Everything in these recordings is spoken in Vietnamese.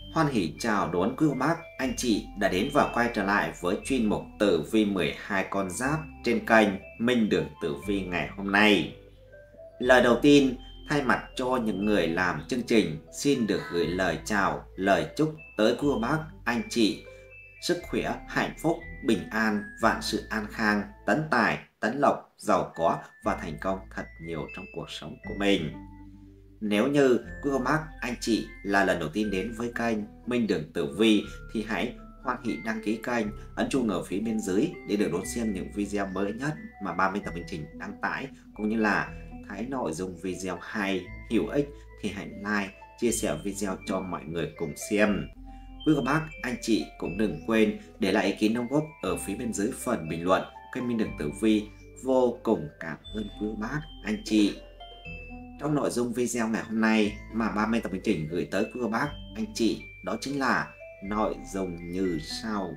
Hoan hỉ chào đón quý cô bác, anh chị đã đến và quay trở lại với chuyên mục tử vi 12 con giáp trên kênh Minh Đường Tử Vi ngày hôm nay. Lời đầu tiên, thay mặt cho những người làm chương trình, xin được gửi lời chào, lời chúc tới quý cô bác, anh chị sức khỏe, hạnh phúc, bình an, vạn sự an khang, tấn tài, tấn lộc, giàu có và thành công thật nhiều trong cuộc sống của mình. Nếu như quý cô bác, anh chị là lần đầu tiên đến với kênh Minh Đường Tử Vi thì hãy hoan hỉ đăng ký kênh, ấn chuông ở phía bên dưới để được đón xem những video mới nhất mà ban biên tập chương trình đăng tải, cũng như là thấy nội dung video hay, hữu ích thì hãy like, chia sẻ video cho mọi người cùng xem. Quý cô bác, anh chị cũng đừng quên để lại ý kiến đóng góp ở phía bên dưới phần bình luận. Kênh Minh Đường Tử Vi vô cùng cảm ơn quý cô bác, anh chị. Trong nội dung video ngày hôm nay mà ban biên tập chương trình gửi tới quý cô bác, anh chị, đó chính là nội dung như sau.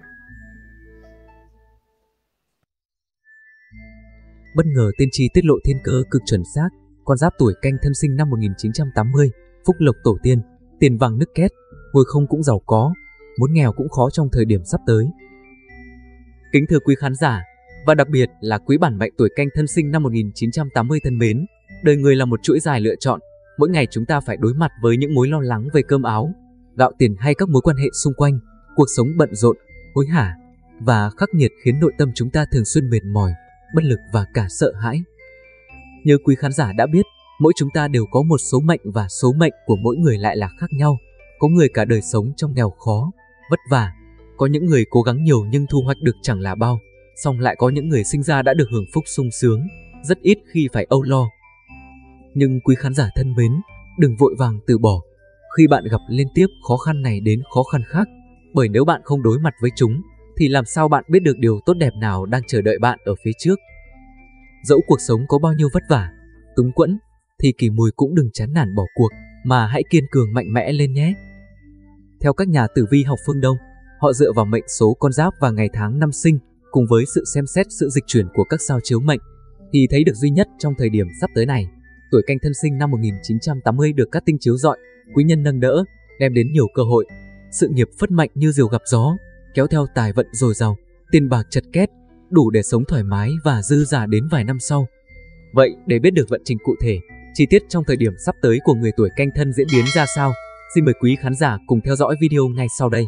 Bất ngờ tiên tri tiết lộ thiên cơ cực chuẩn xác, con giáp tuổi Canh thân sinh năm 1980, phúc lộc tổ tiên, tiền vàng nứt két, ngồi không cũng giàu có, muốn nghèo cũng khó trong thời điểm sắp tới. Kính thưa quý khán giả, và đặc biệt là quý bản mệnh tuổi Canh thân sinh năm 1980 thân mến, đời người là một chuỗi dài lựa chọn, mỗi ngày chúng ta phải đối mặt với những mối lo lắng về cơm áo, gạo tiền hay các mối quan hệ xung quanh, cuộc sống bận rộn, hối hả và khắc nghiệt khiến nội tâm chúng ta thường xuyên mệt mỏi, bất lực và cả sợ hãi. Như quý khán giả đã biết, mỗi chúng ta đều có một số mệnh và số mệnh của mỗi người lại là khác nhau. Có người cả đời sống trong nghèo khó, vất vả, có những người cố gắng nhiều nhưng thu hoạch được chẳng là bao, song lại có những người sinh ra đã được hưởng phúc sung sướng, rất ít khi phải âu lo. Nhưng quý khán giả thân mến, đừng vội vàng từ bỏ khi bạn gặp liên tiếp khó khăn này đến khó khăn khác, bởi nếu bạn không đối mặt với chúng thì làm sao bạn biết được điều tốt đẹp nào đang chờ đợi bạn ở phía trước. Dẫu cuộc sống có bao nhiêu vất vả, túng quẫn thì Kỳ Mùi cũng đừng chán nản bỏ cuộc, mà hãy kiên cường mạnh mẽ lên nhé. Theo các nhà tử vi học phương Đông, họ dựa vào mệnh số con giáp và ngày tháng năm sinh cùng với sự xem xét sự dịch chuyển của các sao chiếu mệnh thì thấy được duy nhất trong thời điểm sắp tới này, tuổi Canh thân sinh năm 1980 được các tinh chiếu rọi, quý nhân nâng đỡ, đem đến nhiều cơ hội, sự nghiệp phất mạnh như diều gặp gió, kéo theo tài vận dồi dào, tiền bạc chật két, đủ để sống thoải mái và dư dả đến vài năm sau. Vậy để biết được vận trình cụ thể, chi tiết trong thời điểm sắp tới của người tuổi Canh thân diễn biến ra sao, xin mời quý khán giả cùng theo dõi video ngay sau đây.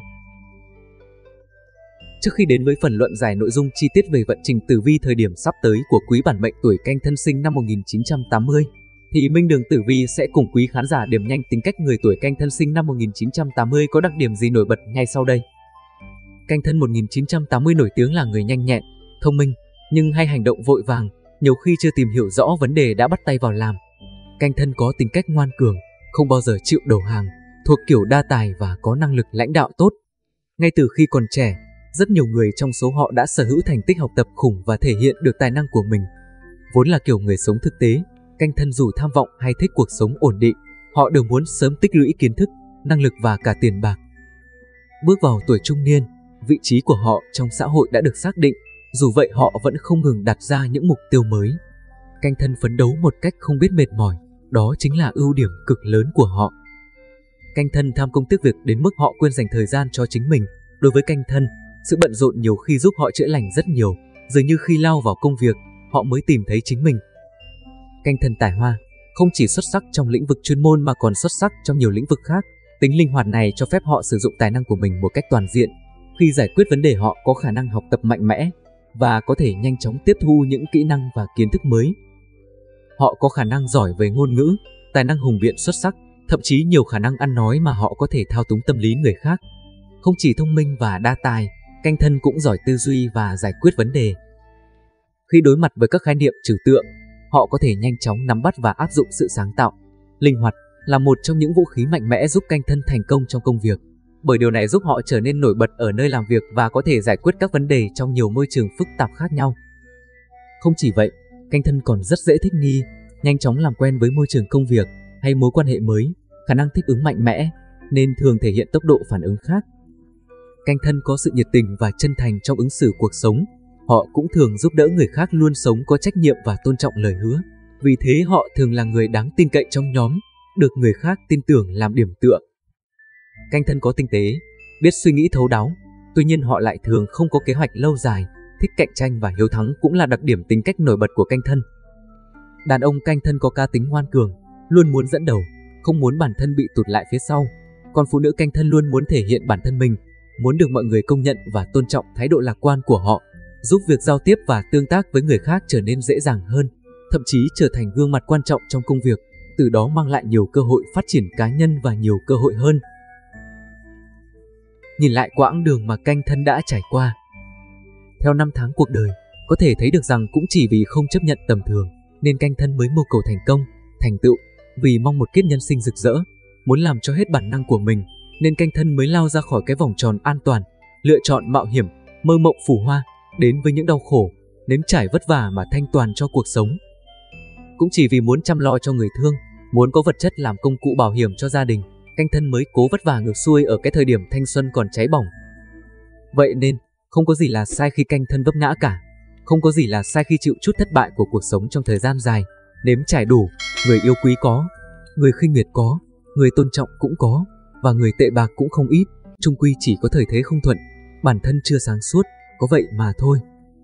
Trước khi đến với phần luận giải nội dung chi tiết về vận trình tử vi thời điểm sắp tới của quý bản mệnh tuổi Canh thân sinh năm 1980, thì Minh Đường Tử Vi sẽ cùng quý khán giả điểm nhanh tính cách người tuổi Canh thân sinh năm 1980 có đặc điểm gì nổi bật ngay sau đây. Canh thân 1980 nổi tiếng là người nhanh nhẹn, thông minh, nhưng hay hành động vội vàng, nhiều khi chưa tìm hiểu rõ vấn đề đã bắt tay vào làm. Canh thân có tính cách ngoan cường, không bao giờ chịu đầu hàng, thuộc kiểu đa tài và có năng lực lãnh đạo tốt. Ngay từ khi còn trẻ, rất nhiều người trong số họ đã sở hữu thành tích học tập khủng và thể hiện được tài năng của mình. Vốn là kiểu người sống thực tế, Canh thân dù tham vọng hay thích cuộc sống ổn định, họ đều muốn sớm tích lũy kiến thức, năng lực và cả tiền bạc. Bước vào tuổi trung niên, vị trí của họ trong xã hội đã được xác định, dù vậy họ vẫn không ngừng đặt ra những mục tiêu mới. Canh thân phấn đấu một cách không biết mệt mỏi, đó chính là ưu điểm cực lớn của họ. Canh thân tham công tiếc việc đến mức họ quên dành thời gian cho chính mình. Đối với Canh thân, sự bận rộn nhiều khi giúp họ chữa lành rất nhiều, dường như khi lao vào công việc, họ mới tìm thấy chính mình. Canh thân tài hoa, không chỉ xuất sắc trong lĩnh vực chuyên môn mà còn xuất sắc trong nhiều lĩnh vực khác. Tính linh hoạt này cho phép họ sử dụng tài năng của mình một cách toàn diện. Khi giải quyết vấn đề, họ có khả năng học tập mạnh mẽ và có thể nhanh chóng tiếp thu những kỹ năng và kiến thức mới. Họ có khả năng giỏi về ngôn ngữ, tài năng hùng biện xuất sắc, thậm chí nhiều khả năng ăn nói mà họ có thể thao túng tâm lý người khác. Không chỉ thông minh và đa tài, Canh thân cũng giỏi tư duy và giải quyết vấn đề. Khi đối mặt với các khái niệm trừu tượng, họ có thể nhanh chóng nắm bắt và áp dụng sự sáng tạo. Linh hoạt là một trong những vũ khí mạnh mẽ giúp Canh thân thành công trong công việc, bởi điều này giúp họ trở nên nổi bật ở nơi làm việc và có thể giải quyết các vấn đề trong nhiều môi trường phức tạp khác nhau. Không chỉ vậy, Canh thân còn rất dễ thích nghi, nhanh chóng làm quen với môi trường công việc hay mối quan hệ mới, khả năng thích ứng mạnh mẽ, nên thường thể hiện tốc độ phản ứng khác. Canh thân có sự nhiệt tình và chân thành trong ứng xử cuộc sống. Họ cũng thường giúp đỡ người khác, luôn sống có trách nhiệm và tôn trọng lời hứa. Vì thế họ thường là người đáng tin cậy trong nhóm, được người khác tin tưởng làm điểm tựa. Canh thân có tinh tế, biết suy nghĩ thấu đáo, tuy nhiên họ lại thường không có kế hoạch lâu dài, thích cạnh tranh và hiếu thắng cũng là đặc điểm tính cách nổi bật của canh thân. Đàn ông canh thân có cá tính ngoan cường, luôn muốn dẫn đầu, không muốn bản thân bị tụt lại phía sau. Còn phụ nữ canh thân luôn muốn thể hiện bản thân mình, muốn được mọi người công nhận và tôn trọng thái độ lạc quan của họ, giúp việc giao tiếp và tương tác với người khác trở nên dễ dàng hơn, thậm chí trở thành gương mặt quan trọng trong công việc, từ đó mang lại nhiều cơ hội phát triển cá nhân và nhiều cơ hội hơn. Nhìn lại quãng đường mà canh thân đã trải qua, theo năm tháng cuộc đời, có thể thấy được rằng cũng chỉ vì không chấp nhận tầm thường nên canh thân mới mưu cầu thành công, thành tựu. Vì mong một kiếp nhân sinh rực rỡ, muốn làm cho hết bản năng của mình nên canh thân mới lao ra khỏi cái vòng tròn an toàn, lựa chọn mạo hiểm, mơ mộng phù hoa, đến với những đau khổ, nếm trải vất vả mà thanh toàn cho cuộc sống. Cũng chỉ vì muốn chăm lo cho người thương, muốn có vật chất làm công cụ bảo hiểm cho gia đình, canh thân mới cố vất vả ngược xuôi ở cái thời điểm thanh xuân còn cháy bỏng. Vậy nên, không có gì là sai khi canh thân vấp ngã cả. Không có gì là sai khi chịu chút thất bại của cuộc sống trong thời gian dài, nếm trải đủ, người yêu quý có, người khinh miệt có, người tôn trọng cũng có, và người tệ bạc cũng không ít, chung quy chỉ có thời thế không thuận, bản thân chưa sáng suốt, có vậy mà thôi.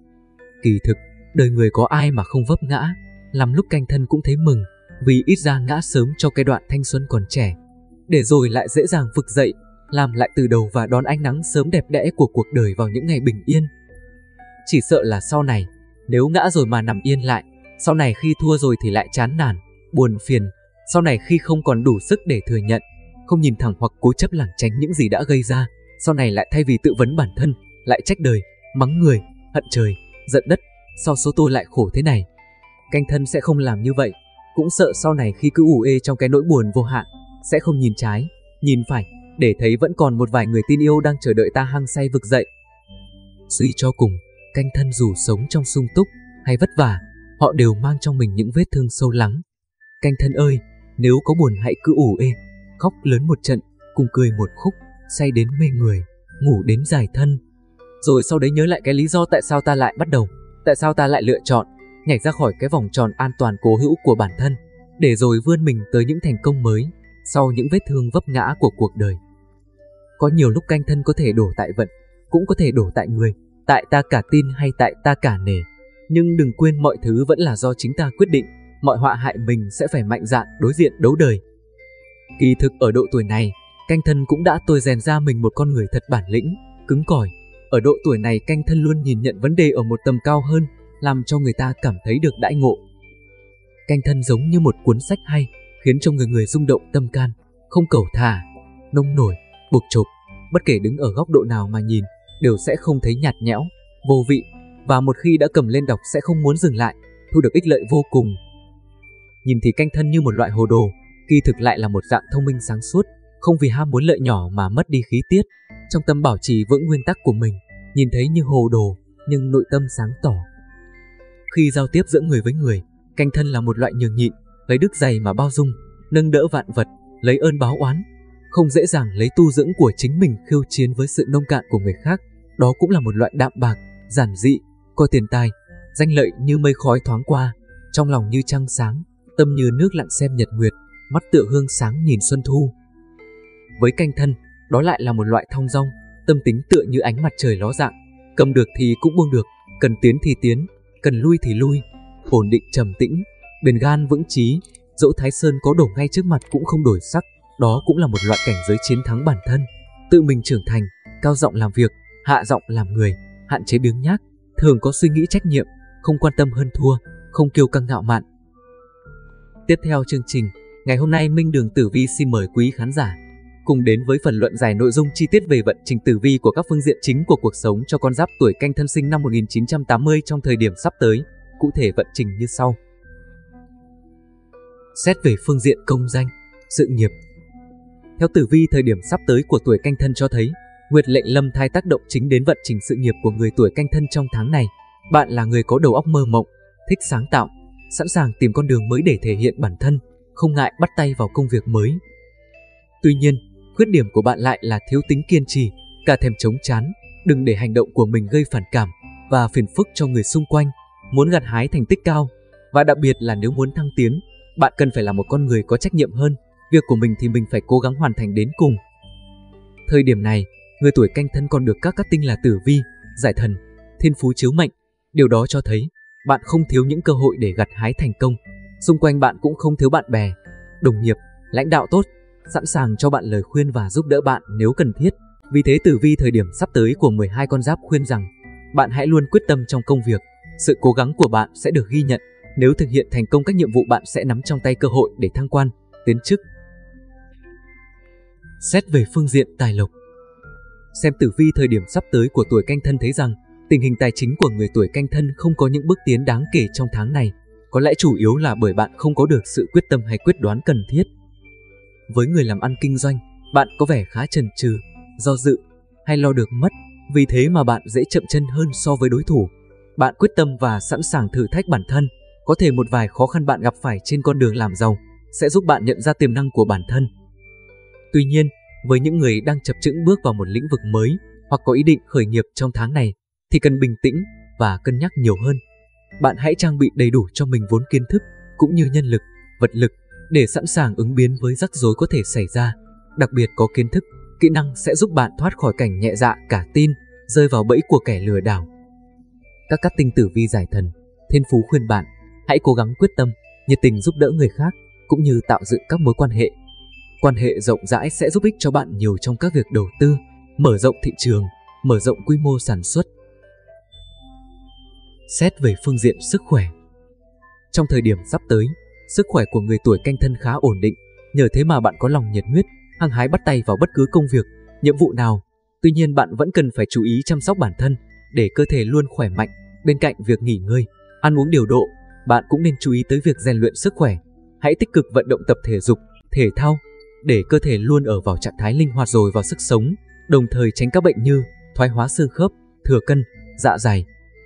Kỳ thực, đời người có ai mà không vấp ngã, làm lúc canh thân cũng thấy mừng, vì ít ra ngã sớm cho cái đoạn thanh xuân còn trẻ, để rồi lại dễ dàng vực dậy, làm lại từ đầu và đón ánh nắng sớm đẹp đẽ của cuộc đời vào những ngày bình yên. Chỉ sợ là sau này, nếu ngã rồi mà nằm yên lại, sau này khi thua rồi thì lại chán nản, buồn phiền, sau này khi không còn đủ sức để thừa nhận, không nhìn thẳng hoặc cố chấp lảng tránh những gì đã gây ra, sau này lại thay vì tự vấn bản thân, lại trách đời, mắng người, hận trời, giận đất, sao số tôi lại khổ thế này. Canh thân sẽ không làm như vậy, cũng sợ sau này khi cứ ù ê trong cái nỗi buồn vô hạn, sẽ không nhìn trái, nhìn phải, để thấy vẫn còn một vài người tin yêu đang chờ đợi ta hăng say vực dậy. Suy cho cùng, canh thân dù sống trong sung túc hay vất vả, họ đều mang trong mình những vết thương sâu lắng. Canh thân ơi, nếu có buồn hãy cứ ủ ê, khóc lớn một trận, cùng cười một khúc, say đến mê người, ngủ đến dài thân. Rồi sau đấy nhớ lại cái lý do tại sao ta lại bắt đầu, tại sao ta lại lựa chọn, nhảy ra khỏi cái vòng tròn an toàn cố hữu của bản thân, để rồi vươn mình tới những thành công mới, sau những vết thương vấp ngã của cuộc đời. Có nhiều lúc canh thân có thể đổ tại vận, cũng có thể đổ tại người, tại ta cả tin hay tại ta cả nể. Nhưng đừng quên mọi thứ vẫn là do chính ta quyết định, mọi họa hại mình sẽ phải mạnh dạn đối diện đấu đời. Kỳ thực ở độ tuổi này, canh thân cũng đã tôi rèn ra mình một con người thật bản lĩnh, cứng cỏi. Ở độ tuổi này canh thân luôn nhìn nhận vấn đề ở một tầm cao hơn, làm cho người ta cảm thấy được đãi ngộ. Canh thân giống như một cuốn sách hay, khiến cho người người rung động tâm can, không cẩu thả, nông nổi, buộc chộp, bất kể đứng ở góc độ nào mà nhìn, đều sẽ không thấy nhạt nhẽo, vô vị, và một khi đã cầm lên đọc sẽ không muốn dừng lại, thu được ích lợi vô cùng. Nhìn thì canh thân như một loại hồ đồ, kỳ thực lại là một dạng thông minh sáng suốt, không vì ham muốn lợi nhỏ mà mất đi khí tiết, trong tâm bảo trì vững nguyên tắc của mình, nhìn thấy như hồ đồ, nhưng nội tâm sáng tỏ. Khi giao tiếp giữa người với người, canh thân là một loại nhường nhịn, lấy đức dày mà bao dung, nâng đỡ vạn vật, lấy ơn báo oán, không dễ dàng lấy tu dưỡng của chính mình khiêu chiến với sự nông cạn của người khác. Đó cũng là một loại đạm bạc, giản dị, coi tiền tài, danh lợi như mây khói thoáng qua, trong lòng như trăng sáng, tâm như nước lặng xem nhật nguyệt, mắt tựa hương sáng nhìn xuân thu. Với canh thân, đó lại là một loại thong dong, tâm tính tựa như ánh mặt trời ló dạng, cầm được thì cũng buông được, cần tiến thì tiến, cần lui thì lui, ổn định trầm tĩnh, bền gan vững chí, dẫu Thái Sơn có đổ ngay trước mặt cũng không đổi sắc. Đó cũng là một loại cảnh giới chiến thắng bản thân, tự mình trưởng thành, cao giọng làm việc, hạ giọng làm người, hạn chế biếng nhác, thường có suy nghĩ trách nhiệm, không quan tâm hơn thua, không kiêu căng ngạo mạn. Tiếp theo chương trình, ngày hôm nay Minh Đường Tử Vi xin mời quý khán giả cùng đến với phần luận giải nội dung chi tiết về vận trình tử vi của các phương diện chính của cuộc sống cho con giáp tuổi Canh thân sinh năm 1980 trong thời điểm sắp tới. Cụ thể vận trình như sau. Xét về phương diện công danh, sự nghiệp. Theo tử vi thời điểm sắp tới của tuổi Canh thân cho thấy, Nguyệt lệnh lâm thai tác động chính đến vận trình sự nghiệp của người tuổi Canh thân trong tháng này. Bạn là người có đầu óc mơ mộng, thích sáng tạo, sẵn sàng tìm con đường mới để thể hiện bản thân, không ngại bắt tay vào công việc mới. Tuy nhiên, khuyết điểm của bạn lại là thiếu tính kiên trì, cả thèm chống chán, đừng để hành động của mình gây phản cảm và phiền phức cho người xung quanh. Muốn gặt hái thành tích cao, và đặc biệt là nếu muốn thăng tiến, bạn cần phải là một con người có trách nhiệm hơn. Việc của mình thì mình phải cố gắng hoàn thành đến cùng. Thời điểm này, người tuổi Canh Thân còn được các cát tinh là tử vi, giải thần, thiên phú chiếu mệnh. Điều đó cho thấy bạn không thiếu những cơ hội để gặt hái thành công. Xung quanh bạn cũng không thiếu bạn bè, đồng nghiệp, lãnh đạo tốt, sẵn sàng cho bạn lời khuyên và giúp đỡ bạn nếu cần thiết. Vì thế tử vi thời điểm sắp tới của 12 con giáp khuyên rằng bạn hãy luôn quyết tâm trong công việc. Sự cố gắng của bạn sẽ được ghi nhận. Nếu thực hiện thành công các nhiệm vụ, bạn sẽ nắm trong tay cơ hội để thăng quan, tiến chức. Xét về phương diện tài lộc. Xem tử vi thời điểm sắp tới của tuổi Canh Thân thấy rằng tình hình tài chính của người tuổi Canh Thân không có những bước tiến đáng kể trong tháng này. Có lẽ chủ yếu là bởi bạn không có được sự quyết tâm hay quyết đoán cần thiết. Với người làm ăn kinh doanh, bạn có vẻ khá chần chừ, do dự hay lo được mất. Vì thế mà bạn dễ chậm chân hơn so với đối thủ. Bạn quyết tâm và sẵn sàng thử thách bản thân. Có thể một vài khó khăn bạn gặp phải trên con đường làm giàu sẽ giúp bạn nhận ra tiềm năng của bản thân. Tuy nhiên, với những người đang chập chững bước vào một lĩnh vực mới hoặc có ý định khởi nghiệp trong tháng này thì cần bình tĩnh và cân nhắc nhiều hơn. Bạn hãy trang bị đầy đủ cho mình vốn kiến thức cũng như nhân lực, vật lực để sẵn sàng ứng biến với rắc rối có thể xảy ra. Đặc biệt có kiến thức, kỹ năng sẽ giúp bạn thoát khỏi cảnh nhẹ dạ cả tin, rơi vào bẫy của kẻ lừa đảo. Các cát tinh tử vi giải thần, thiên phú khuyên bạn hãy cố gắng quyết tâm, nhiệt tình giúp đỡ người khác cũng như tạo dựng các mối quan hệ. Quan hệ rộng rãi sẽ giúp ích cho bạn nhiều trong các việc đầu tư, mở rộng thị trường, mở rộng quy mô sản xuất. Xét về phương diện sức khỏe. Trong thời điểm sắp tới, sức khỏe của người tuổi Canh Thân khá ổn định, nhờ thế mà bạn có lòng nhiệt huyết, hăng hái bắt tay vào bất cứ công việc, nhiệm vụ nào. Tuy nhiên bạn vẫn cần phải chú ý chăm sóc bản thân để cơ thể luôn khỏe mạnh. Bên cạnh việc nghỉ ngơi, ăn uống điều độ, bạn cũng nên chú ý tới việc rèn luyện sức khỏe. Hãy tích cực vận động tập thể dục, thể thao để cơ thể luôn ở vào trạng thái linh hoạt dồi vào sức sống, đồng thời tránh các bệnh như thoái hóa xương khớp, thừa cân, dạ dày.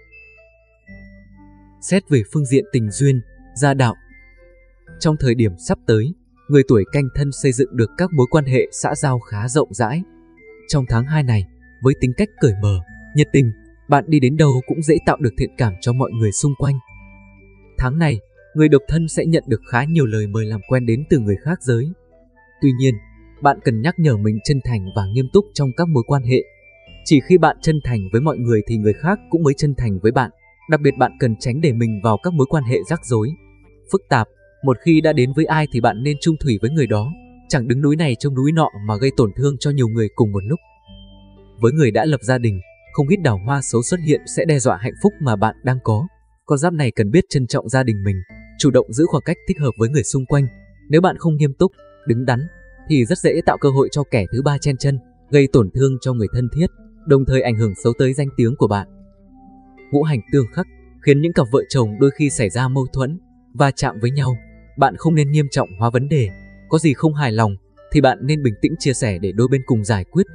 Xét về phương diện tình duyên, gia đạo. Trong thời điểm sắp tới, người tuổi Canh Thân xây dựng được các mối quan hệ xã giao khá rộng rãi. Trong tháng 2 này, với tính cách cởi mở, nhiệt tình, bạn đi đến đâu cũng dễ tạo được thiện cảm cho mọi người xung quanh. Tháng này, người độc thân sẽ nhận được khá nhiều lời mời làm quen đến từ người khác giới. Tuy nhiên, bạn cần nhắc nhở mình chân thành và nghiêm túc trong các mối quan hệ. Chỉ khi bạn chân thành với mọi người thì người khác cũng mới chân thành với bạn. Đặc biệt bạn cần tránh để mình vào các mối quan hệ rắc rối, phức tạp. Một khi đã đến với ai thì bạn nên chung thủy với người đó, chẳng đứng núi này trông núi nọ mà gây tổn thương cho nhiều người cùng một lúc. Với người đã lập gia đình, không ít đào hoa xấu xuất hiện sẽ đe dọa hạnh phúc mà bạn đang có. Con giáp này cần biết trân trọng gia đình mình, chủ động giữ khoảng cách thích hợp với người xung quanh. Nếu bạn không nghiêm túc, đứng đắn thì rất dễ tạo cơ hội cho kẻ thứ ba chen chân, gây tổn thương cho người thân thiết, đồng thời ảnh hưởng xấu tới danh tiếng của bạn. Ngũ hành tương khắc khiến những cặp vợ chồng đôi khi xảy ra mâu thuẫn, va chạm với nhau. Bạn không nên nghiêm trọng hóa vấn đề, có gì không hài lòng thì bạn nên bình tĩnh chia sẻ để đôi bên cùng giải quyết.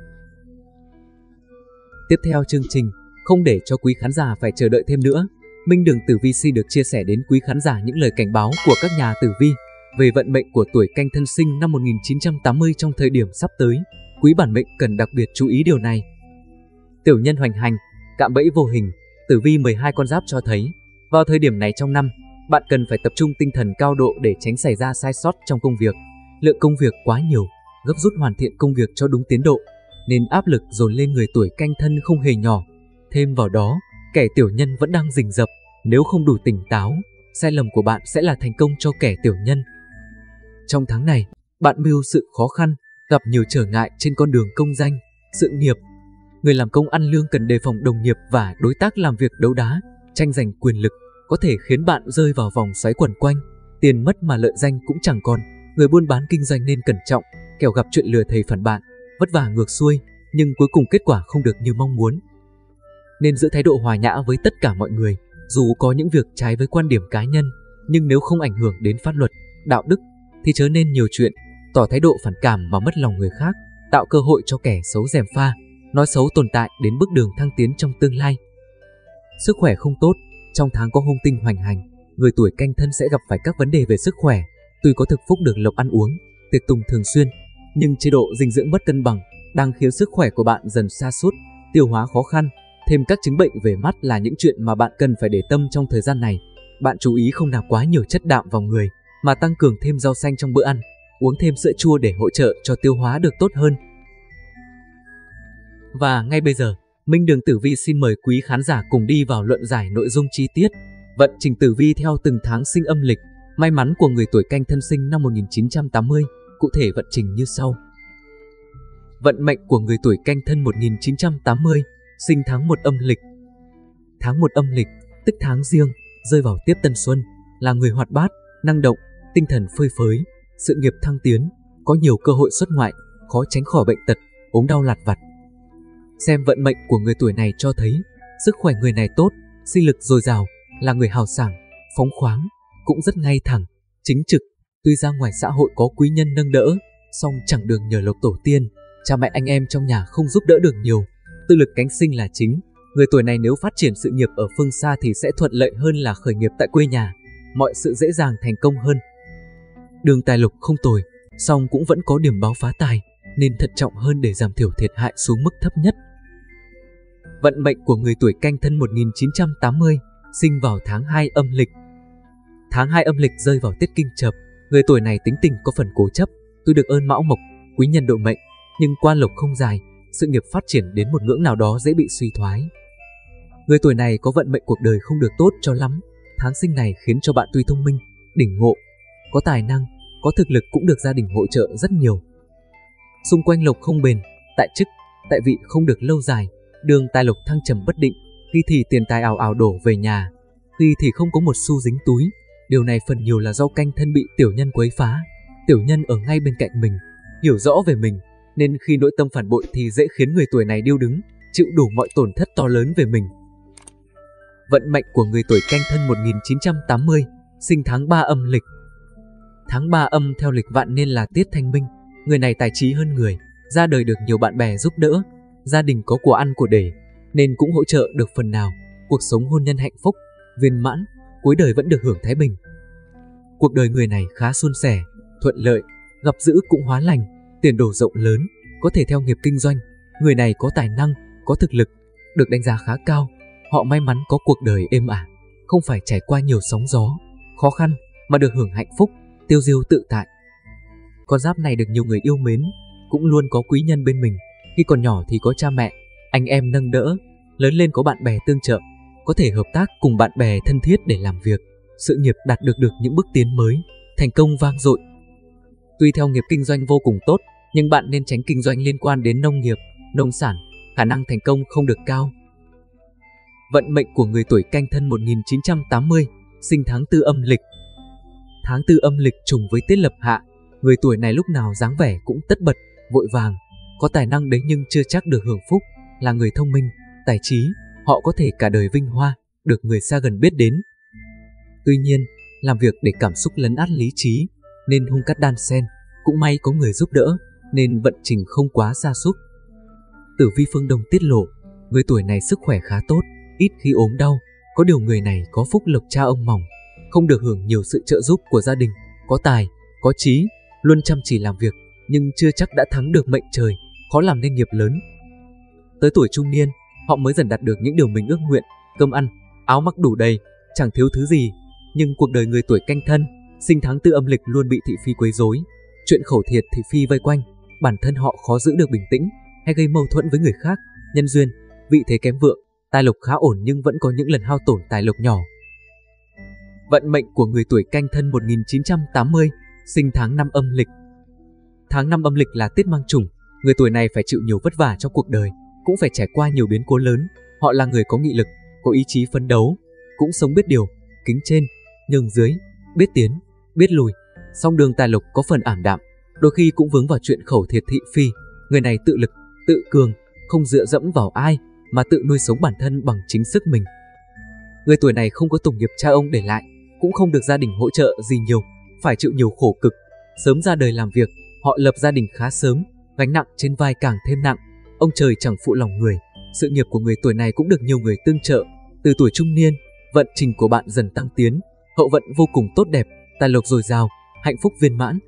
Tiếp theo chương trình, không để cho quý khán giả phải chờ đợi thêm nữa, Minh Đường Tử Vi xin được chia sẻ đến quý khán giả những lời cảnh báo của các nhà tử vi về vận mệnh của tuổi Canh Thân sinh năm 1980 trong thời điểm sắp tới. Quý bản mệnh cần đặc biệt chú ý điều này. Tiểu nhân hoành hành, cạm bẫy vô hình. Tử vi 12 con giáp cho thấy, vào thời điểm này trong năm, bạn cần phải tập trung tinh thần cao độ để tránh xảy ra sai sót trong công việc. Lượng công việc quá nhiều, gấp rút hoàn thiện công việc cho đúng tiến độ, nên áp lực dồn lên người tuổi Canh Thân không hề nhỏ. Thêm vào đó, kẻ tiểu nhân vẫn đang rình rập, nếu không đủ tỉnh táo, sai lầm của bạn sẽ là thành công cho kẻ tiểu nhân. Trong tháng này, bạn mưu sự khó khăn, gặp nhiều trở ngại trên con đường công danh, sự nghiệp. Người làm công ăn lương cần đề phòng đồng nghiệp và đối tác làm việc đấu đá, tranh giành quyền lực, có thể khiến bạn rơi vào vòng xoáy quẩn quanh, tiền mất mà lợi danh cũng chẳng còn. Người buôn bán kinh doanh nên cẩn trọng, kẻo gặp chuyện lừa thầy phản bạn, vất vả ngược xuôi, nhưng cuối cùng kết quả không được như mong muốn. Nên giữ thái độ hòa nhã với tất cả mọi người, dù có những việc trái với quan điểm cá nhân, nhưng nếu không ảnh hưởng đến pháp luật, đạo đức, thì chớ nên nhiều chuyện, tỏ thái độ phản cảm mà mất lòng người khác, tạo cơ hội cho kẻ xấu gièm pha, nói xấu tồn tại đến bước đường thăng tiến trong tương lai. Sức khỏe không tốt, trong tháng có hung tinh hoành hành, người tuổi Canh Thân sẽ gặp phải các vấn đề về sức khỏe. Tuy có thực phúc được lộc ăn uống, tiệc tùng thường xuyên, nhưng chế độ dinh dưỡng mất cân bằng đang khiến sức khỏe của bạn dần sa sút, tiêu hóa khó khăn. Thêm các chứng bệnh về mắt là những chuyện mà bạn cần phải để tâm trong thời gian này. Bạn chú ý không nạp quá nhiều chất đạm vào người, mà tăng cường thêm rau xanh trong bữa ăn, uống thêm sữa chua để hỗ trợ cho tiêu hóa được tốt hơn. Và ngay bây giờ, Minh Đường Tử Vi xin mời quý khán giả cùng đi vào luận giải nội dung chi tiết. Vận trình tử vi theo từng tháng sinh âm lịch, may mắn của người tuổi Canh thân sinh năm 1980, cụ thể vận trình như sau. Vận mệnh của người tuổi Canh thân 1980, sinh tháng 1 âm lịch. Tháng 1 âm lịch, tức tháng Giêng, rơi vào tiếp Tân Xuân, là người hoạt bát, năng động, tinh thần phơi phới, sự nghiệp thăng tiến, có nhiều cơ hội xuất ngoại, khó tránh khỏi bệnh tật, ốm đau lặt vặt. Xem vận mệnh của người tuổi này cho thấy, sức khỏe người này tốt, sinh lực dồi dào, là người hào sảng, phóng khoáng, cũng rất ngay thẳng, chính trực. Tuy ra ngoài xã hội có quý nhân nâng đỡ, song chẳng đường nhờ lộc tổ tiên, cha mẹ anh em trong nhà không giúp đỡ được nhiều, tự lực cánh sinh là chính. Người tuổi này nếu phát triển sự nghiệp ở phương xa thì sẽ thuận lợi hơn là khởi nghiệp tại quê nhà, mọi sự dễ dàng thành công hơn. Đường tài lộc không tồi, song cũng vẫn có điểm báo phá tài, nên thận trọng hơn để giảm thiểu thiệt hại xuống mức thấp nhất. Vận mệnh của người tuổi Canh thân 1980, sinh vào tháng 2 âm lịch. Tháng 2 âm lịch rơi vào tiết Kinh Chập, người tuổi này tính tình có phần cố chấp, tuy được ơn mão mộc, quý nhân độ mệnh, nhưng quan lộc không dài, sự nghiệp phát triển đến một ngưỡng nào đó dễ bị suy thoái. Người tuổi này có vận mệnh cuộc đời không được tốt cho lắm. Tháng sinh này khiến cho bạn tuy thông minh, đỉnh ngộ, có tài năng, có thực lực cũng được gia đình hỗ trợ rất nhiều. Xung quanh lộc không bền, tại chức, tại vị không được lâu dài, đường tài lộc thăng trầm bất định, khi thì tiền tài ào ào đổ về nhà, khi thì không có một xu dính túi. Điều này phần nhiều là do Canh thân bị tiểu nhân quấy phá. Tiểu nhân ở ngay bên cạnh mình, hiểu rõ về mình, nên khi nội tâm phản bội thì dễ khiến người tuổi này điêu đứng, chịu đủ mọi tổn thất to lớn về mình. Vận mệnh của người tuổi Canh thân 1980, sinh tháng 3 âm lịch. Tháng 3 âm theo lịch vạn nên là tiết thanh minh, người này tài trí hơn người, ra đời được nhiều bạn bè giúp đỡ, gia đình có của ăn của để, nên cũng hỗ trợ được phần nào. Cuộc sống hôn nhân hạnh phúc, viên mãn, cuối đời vẫn được hưởng thái bình. Cuộc đời người này khá suôn sẻ, thuận lợi, gặp dữ cũng hóa lành, tiền đồ rộng lớn, có thể theo nghiệp kinh doanh. Người này có tài năng, có thực lực, được đánh giá khá cao. Họ may mắn có cuộc đời êm ả, không phải trải qua nhiều sóng gió, khó khăn, mà được hưởng hạnh phúc, tiêu diêu tự tại. Con giáp này được nhiều người yêu mến, cũng luôn có quý nhân bên mình. Khi còn nhỏ thì có cha mẹ, anh em nâng đỡ, lớn lên có bạn bè tương trợ, có thể hợp tác cùng bạn bè thân thiết để làm việc, sự nghiệp đạt được những bước tiến mới, thành công vang dội. Tuy theo nghiệp kinh doanh vô cùng tốt, nhưng bạn nên tránh kinh doanh liên quan đến nông nghiệp, nông sản, khả năng thành công không được cao. Vận mệnh của người tuổi Canh thân 1980, sinh tháng 4 âm lịch. Tháng 4 âm lịch trùng với tiết lập hạ, người tuổi này lúc nào dáng vẻ cũng tất bật, vội vàng, có tài năng đấy nhưng chưa chắc được hưởng phúc, là người thông minh, tài trí, họ có thể cả đời vinh hoa, được người xa gần biết đến. Tuy nhiên, làm việc để cảm xúc lấn át lý trí, nên hung cát đan xen, cũng may có người giúp đỡ, nên vận trình không quá sa sút. Tử vi phương Đông tiết lộ, người tuổi này sức khỏe khá tốt, ít khi ốm đau, có điều người này có phúc lộc cha ông mỏng, không được hưởng nhiều sự trợ giúp của gia đình, có tài, có trí, luôn chăm chỉ làm việc, nhưng chưa chắc đã thắng được mệnh trời, khó làm nên nghiệp lớn. Tới tuổi trung niên, họ mới dần đạt được những điều mình ước nguyện, cơm ăn, áo mặc đủ đầy, chẳng thiếu thứ gì. Nhưng cuộc đời người tuổi Canh thân, sinh tháng 4 âm lịch luôn bị thị phi quấy rối, chuyện khẩu thiệt thị phi vây quanh, bản thân họ khó giữ được bình tĩnh, hay gây mâu thuẫn với người khác, nhân duyên, vị thế kém vượng, tài lộc khá ổn nhưng vẫn có những lần hao tổn tài lộc nhỏ. Vận mệnh của người tuổi Canh thân 1980, sinh tháng 5 âm lịch. Tháng 5 âm lịch là tiết mang trùng, người tuổi này phải chịu nhiều vất vả trong cuộc đời, cũng phải trải qua nhiều biến cố lớn. Họ là người có nghị lực, có ý chí phấn đấu, cũng sống biết điều, kính trên, nhường dưới, biết tiến, biết lùi. Song đường tài lộc có phần ảm đạm, đôi khi cũng vướng vào chuyện khẩu thiệt thị phi. Người này tự lực, tự cường, không dựa dẫm vào ai, mà tự nuôi sống bản thân bằng chính sức mình. Người tuổi này không có tùng nghiệp cha ông để lại, cũng không được gia đình hỗ trợ gì nhiều, phải chịu nhiều khổ cực. Sớm ra đời làm việc, họ lập gia đình khá sớm, gánh nặng trên vai càng thêm nặng. Ông trời chẳng phụ lòng người, sự nghiệp của người tuổi này cũng được nhiều người tương trợ. Từ tuổi trung niên, vận trình của bạn dần tăng tiến, hậu vận vô cùng tốt đẹp, tài lộc dồi dào, hạnh phúc viên mãn.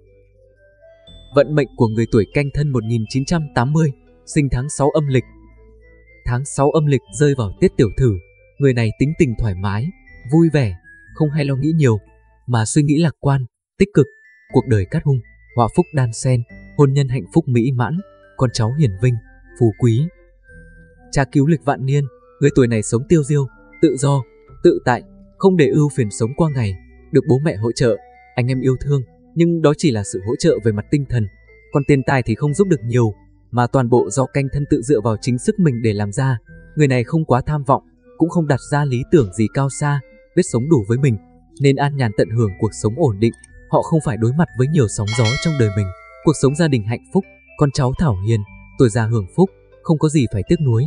Vận mệnh của người tuổi Canh thân 1980, sinh tháng 6 âm lịch. Tháng 6 âm lịch rơi vào tiết Tiểu Thử, người này tính tình thoải mái, vui vẻ, không hay lo nghĩ nhiều, mà suy nghĩ lạc quan, tích cực. Cuộc đời cát hung, họa phúc đan xen, hôn nhân hạnh phúc mỹ mãn, con cháu hiền vinh, phú quý. Cha cứu lịch vạn niên, người tuổi này sống tiêu diêu, tự do, tự tại, không để ưu phiền sống qua ngày, được bố mẹ hỗ trợ, anh em yêu thương, nhưng đó chỉ là sự hỗ trợ về mặt tinh thần, còn tiền tài thì không giúp được nhiều, mà toàn bộ do canh thân tự dựa vào chính sức mình để làm ra. Người này không quá tham vọng, cũng không đặt ra lý tưởng gì cao xa, biết sống đủ với mình, nên an nhàn tận hưởng cuộc sống ổn định. Họ không phải đối mặt với nhiều sóng gió trong đời mình. Cuộc sống gia đình hạnh phúc, con cháu thảo hiền, tuổi già hưởng phúc, không có gì phải tiếc nuối.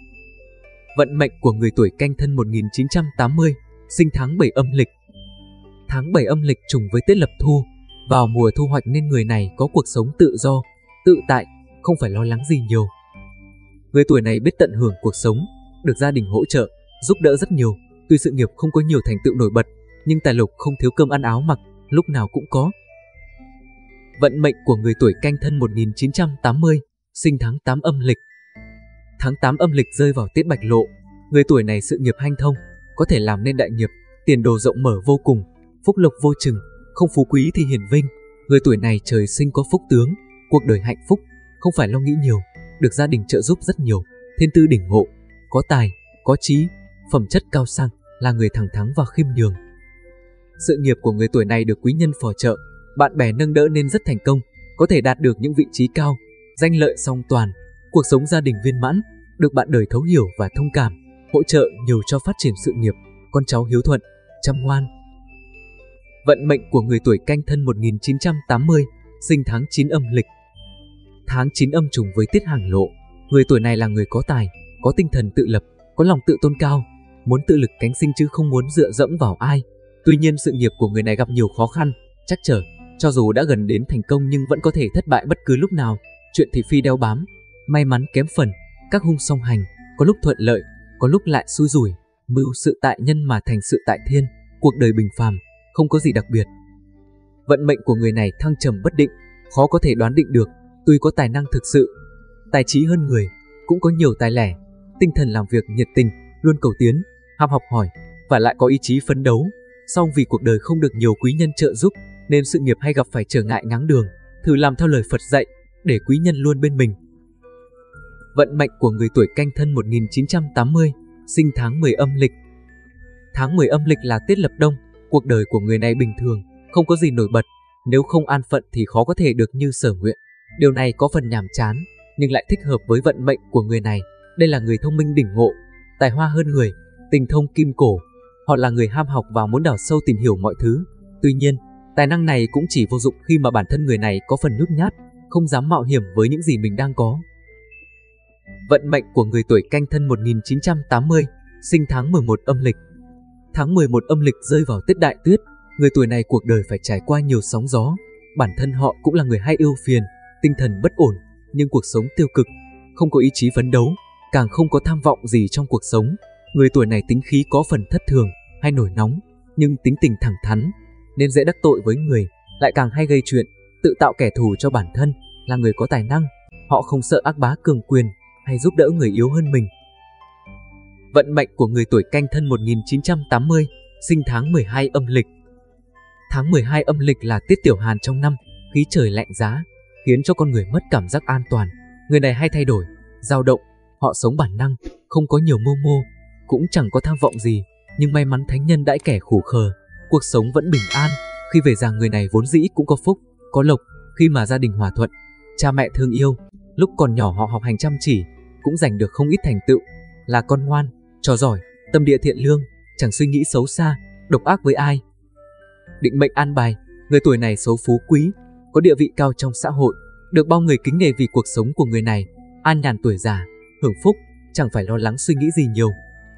Vận mệnh của người tuổi Canh Thân 1980, sinh tháng 7 âm lịch. Tháng 7 âm lịch trùng với Tết Lập Thu, vào mùa thu hoạch nên người này có cuộc sống tự do, tự tại, không phải lo lắng gì nhiều. Người tuổi này biết tận hưởng cuộc sống, được gia đình hỗ trợ, giúp đỡ rất nhiều. Tuy sự nghiệp không có nhiều thành tựu nổi bật, nhưng tài lộc không thiếu cơm ăn áo mặc, lúc nào cũng có. Vận mệnh của người tuổi Canh Thân 1980, sinh tháng 8 âm lịch. Tháng 8 âm lịch rơi vào Tết Bạch Lộ, người tuổi này sự nghiệp hanh thông, có thể làm nên đại nghiệp, tiền đồ rộng mở vô cùng, phúc lộc vô chừng, không phú quý thì hiển vinh. Người tuổi này trời sinh có phúc tướng, cuộc đời hạnh phúc, không phải lo nghĩ nhiều, được gia đình trợ giúp rất nhiều, thiên tư đỉnh ngộ, có tài, có trí, phẩm chất cao sang, là người thẳng thắn và khiêm nhường. Sự nghiệp của người tuổi này được quý nhân phò trợ, bạn bè nâng đỡ nên rất thành công, có thể đạt được những vị trí cao, danh lợi song toàn, cuộc sống gia đình viên mãn, được bạn đời thấu hiểu và thông cảm, hỗ trợ nhiều cho phát triển sự nghiệp, con cháu hiếu thuận, chăm ngoan. Vận mệnh của người tuổi Canh Thân 1980, sinh tháng 9 âm lịch. Tháng 9 âm trùng với Tiết Hàng Lộ, người tuổi này là người có tài, có tinh thần tự lập, có lòng tự tôn cao, muốn tự lực cánh sinh chứ không muốn dựa dẫm vào ai. Tuy nhiên sự nghiệp của người này gặp nhiều khó khăn, trắc trở, cho dù đã gần đến thành công nhưng vẫn có thể thất bại bất cứ lúc nào. Chuyện thị phi đeo bám, may mắn kém phần, các hung song hành, có lúc thuận lợi, có lúc lại xui rủi, mưu sự tại nhân mà thành sự tại thiên, cuộc đời bình phàm, không có gì đặc biệt. Vận mệnh của người này thăng trầm bất định, khó có thể đoán định được. Tuy có tài năng thực sự, tài trí hơn người, cũng có nhiều tài lẻ, tinh thần làm việc nhiệt tình, luôn cầu tiến, ham học hỏi, và lại có ý chí phấn đấu. Song vì cuộc đời không được nhiều quý nhân trợ giúp, nên sự nghiệp hay gặp phải trở ngại ngáng đường. Thử làm theo lời Phật dạy, để quý nhân luôn bên mình. Vận mệnh của người tuổi Canh Thân 1980, sinh tháng 10 âm lịch. Tháng 10 âm lịch là Tết Lập Đông, cuộc đời của người này bình thường, không có gì nổi bật. Nếu không an phận thì khó có thể được như sở nguyện. Điều này có phần nhàm chán, nhưng lại thích hợp với vận mệnh của người này. Đây là người thông minh đỉnh ngộ, tài hoa hơn người, tình thông kim cổ. Họ là người ham học và muốn đào sâu tìm hiểu mọi thứ. Tuy nhiên, tài năng này cũng chỉ vô dụng khi mà bản thân người này có phần nhút nhát, không dám mạo hiểm với những gì mình đang có. Vận mệnh của người tuổi Canh Thân 1980, sinh tháng 11 âm lịch. Tháng 11 âm lịch rơi vào Tết Đại Tuyết, người tuổi này cuộc đời phải trải qua nhiều sóng gió. Bản thân họ cũng là người hay ưu phiền, tinh thần bất ổn, nhưng cuộc sống tiêu cực, không có ý chí phấn đấu, càng không có tham vọng gì trong cuộc sống. Người tuổi này tính khí có phần thất thường, hay nổi nóng, nhưng tính tình thẳng thắn, nên dễ đắc tội với người, lại càng hay gây chuyện, tự tạo kẻ thù cho bản thân. Là người có tài năng, họ không sợ ác bá cường quyền, hay giúp đỡ người yếu hơn mình. Vận mệnh của người tuổi Canh Thân 1980, sinh tháng 12 âm lịch. Tháng 12 âm lịch là tiết tiểu hàn trong năm, khí trời lạnh giá, khiến cho con người mất cảm giác an toàn. Người này hay thay đổi, dao động, họ sống bản năng, không có nhiều mưu mô, cũng chẳng có tham vọng gì, nhưng may mắn thánh nhân đãi kẻ khủ khờ, cuộc sống vẫn bình an. Khi về già người này vốn dĩ cũng có phúc, có lộc, khi mà gia đình hòa thuận, cha mẹ thương yêu. Lúc còn nhỏ họ học hành chăm chỉ, cũng giành được không ít thành tựu, là con ngoan, trò giỏi, tâm địa thiện lương, chẳng suy nghĩ xấu xa, độc ác với ai. Định mệnh an bài, người tuổi này số phú quý, có địa vị cao trong xã hội, được bao người kính nể vì cuộc sống của người này an nhàn tuổi già, hưởng phúc, chẳng phải lo lắng suy nghĩ gì nhiều.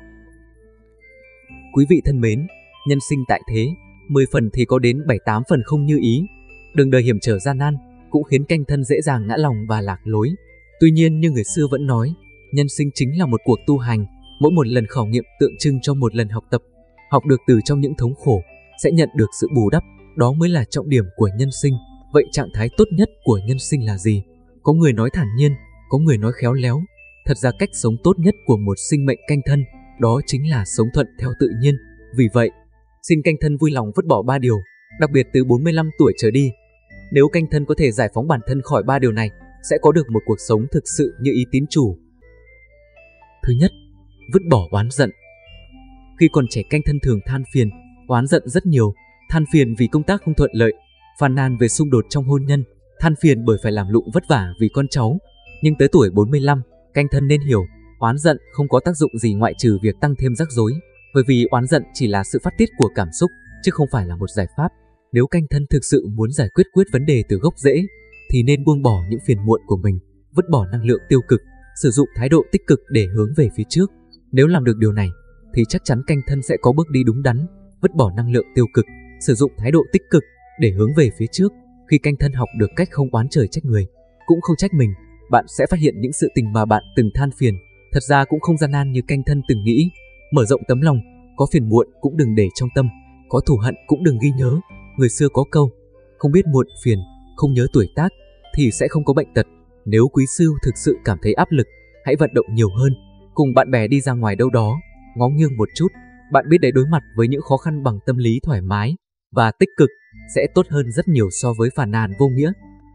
Quý vị thân mến, nhân sinh tại thế, 10 phần thì có đến 7-8 phần không như ý. Đường đời hiểm trở gian nan cũng khiến Canh Thân dễ dàng ngã lòng và lạc lối. Tuy nhiên như người xưa vẫn nói, nhân sinh chính là một cuộc tu hành, mỗi một lần khảo nghiệm tượng trưng cho một lần học tập. Học được từ trong những thống khổ, sẽ nhận được sự bù đắp, đó mới là trọng điểm của nhân sinh. Vậy trạng thái tốt nhất của nhân sinh là gì? Có người nói thản nhiên, có người nói khéo léo. Thật ra cách sống tốt nhất của một sinh mệnh Canh Thân, đó chính là sống thuận theo tự nhiên. Vì vậy, xin Canh Thân vui lòng vứt bỏ 3 điều, đặc biệt từ 45 tuổi trở đi. Nếu Canh Thân có thể giải phóng bản thân khỏi 3 điều này, sẽ có được một cuộc sống thực sự như ý tín chủ. Thứ nhất, vứt bỏ oán giận. Khi còn trẻ, canh thân thường than phiền, oán giận rất nhiều, than phiền vì công tác không thuận lợi, phàn nàn về xung đột trong hôn nhân, than phiền bởi phải làm lụng vất vả vì con cháu. Nhưng tới tuổi 45, canh thân nên hiểu, oán giận không có tác dụng gì ngoại trừ việc tăng thêm rắc rối, bởi vì oán giận chỉ là sự phát tiết của cảm xúc, chứ không phải là một giải pháp. Nếu canh thân thực sự muốn giải quyết vấn đề từ gốc rễ, thì nên buông bỏ những phiền muộn của mình, vứt bỏ năng lượng tiêu cực, sử dụng thái độ tích cực để hướng về phía trước. Nếu làm được điều này, thì chắc chắn canh thân sẽ có bước đi đúng đắn, vứt bỏ năng lượng tiêu cực, sử dụng thái độ tích cực để hướng về phía trước. Khi canh thân học được cách không oán trời trách người, cũng không trách mình, bạn sẽ phát hiện những sự tình mà bạn từng than phiền thật ra cũng không gian nan như canh thân từng nghĩ. Mở rộng tấm lòng, có phiền muộn cũng đừng để trong tâm, có thù hận cũng đừng ghi nhớ. Người xưa có câu, không biết muộn phiền, không nhớ tuổi tác, thì sẽ không có bệnh tật. Nếu quý sư thực sự cảm thấy áp lực, hãy vận động nhiều hơn, cùng bạn bè đi ra ngoài đâu đó, ngó nghiêng một chút. Bạn biết đấy, đối mặt với những khó khăn bằng tâm lý thoải mái và tích cực sẽ tốt hơn rất nhiều so với phàn nàn vô nghĩa.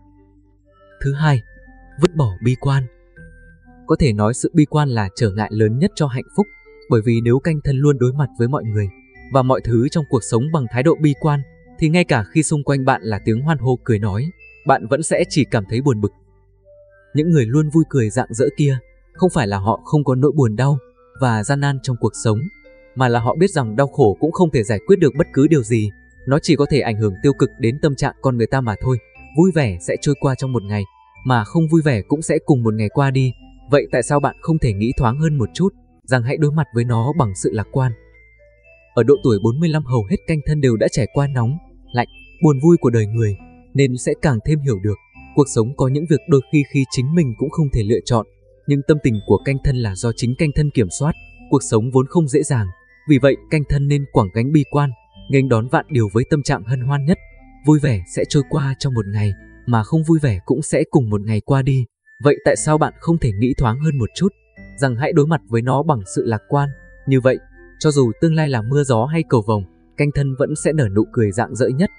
Thứ hai, vứt bỏ bi quan. Có thể nói sự bi quan là trở ngại lớn nhất cho hạnh phúc, bởi vì nếu canh thân luôn đối mặt với mọi người và mọi thứ trong cuộc sống bằng thái độ bi quan, thì ngay cả khi xung quanh bạn là tiếng hoan hô cười nói, bạn vẫn sẽ chỉ cảm thấy buồn bực. Những người luôn vui cười rạng rỡ kia, không phải là họ không có nỗi buồn đau và gian nan trong cuộc sống, mà là họ biết rằng đau khổ cũng không thể giải quyết được bất cứ điều gì, nó chỉ có thể ảnh hưởng tiêu cực đến tâm trạng con người ta mà thôi. Vui vẻ sẽ trôi qua trong một ngày, mà không vui vẻ cũng sẽ cùng một ngày qua đi. Vậy tại sao bạn không thể nghĩ thoáng hơn một chút, rằng hãy đối mặt với nó bằng sự lạc quan? Ở độ tuổi 45, hầu hết canh thân đều đã trải qua nóng, lạnh, buồn vui của đời người, nên sẽ càng thêm hiểu được cuộc sống có những việc đôi khi chính mình cũng không thể lựa chọn, nhưng tâm tình của canh thân là do chính canh thân kiểm soát. Cuộc sống vốn không dễ dàng, vì vậy canh thân nên quẳng gánh bi quan, nghênh đón vạn điều với tâm trạng hân hoan nhất. Vui vẻ sẽ trôi qua trong một ngày, mà không vui vẻ cũng sẽ cùng một ngày qua đi. Vậy tại sao bạn không thể nghĩ thoáng hơn một chút, rằng hãy đối mặt với nó bằng sự lạc quan? Như vậy, cho dù tương lai là mưa gió hay cầu vồng, canh thân vẫn sẽ nở nụ cười rạng rỡ nhất.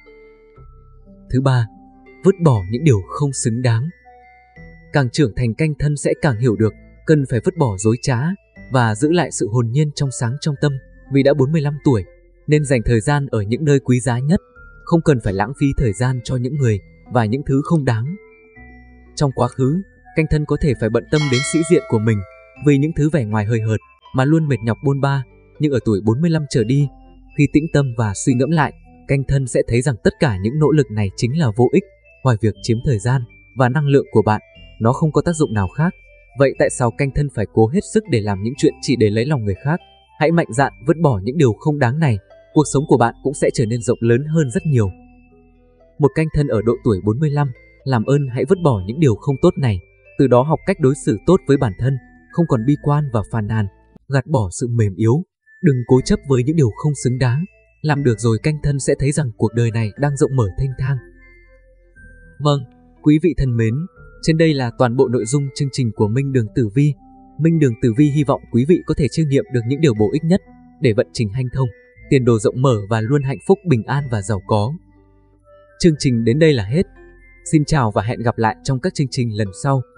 Thứ ba, vứt bỏ những điều không xứng đáng. Càng trưởng thành, canh thân sẽ càng hiểu được cần phải vứt bỏ dối trá và giữ lại sự hồn nhiên trong sáng trong tâm. Vì đã 45 tuổi, nên dành thời gian ở những nơi quý giá nhất, không cần phải lãng phí thời gian cho những người và những thứ không đáng. Trong quá khứ, canh thân có thể phải bận tâm đến sĩ diện của mình vì những thứ vẻ ngoài hời hợt mà luôn mệt nhọc bôn ba, nhưng ở tuổi 45 trở đi, khi tĩnh tâm và suy ngẫm lại, canh thân sẽ thấy rằng tất cả những nỗ lực này chính là vô ích. Ngoài việc chiếm thời gian và năng lượng của bạn, nó không có tác dụng nào khác. Vậy tại sao canh thân phải cố hết sức để làm những chuyện chỉ để lấy lòng người khác? Hãy mạnh dạn vứt bỏ những điều không đáng này, cuộc sống của bạn cũng sẽ trở nên rộng lớn hơn rất nhiều. Một canh thân ở độ tuổi 45, làm ơn hãy vứt bỏ những điều không tốt này, từ đó học cách đối xử tốt với bản thân, không còn bi quan và phàn nàn, gạt bỏ sự mềm yếu, đừng cố chấp với những điều không xứng đáng. Làm được rồi, canh thân sẽ thấy rằng cuộc đời này đang rộng mở thênh thang. Vâng, quý vị thân mến, trên đây là toàn bộ nội dung chương trình của Minh Đường Tử Vi. Minh Đường Tử Vi hy vọng quý vị có thể chiêm nghiệm được những điều bổ ích nhất để vận trình hanh thông, tiền đồ rộng mở và luôn hạnh phúc, bình an và giàu có. Chương trình đến đây là hết. Xin chào và hẹn gặp lại trong các chương trình lần sau.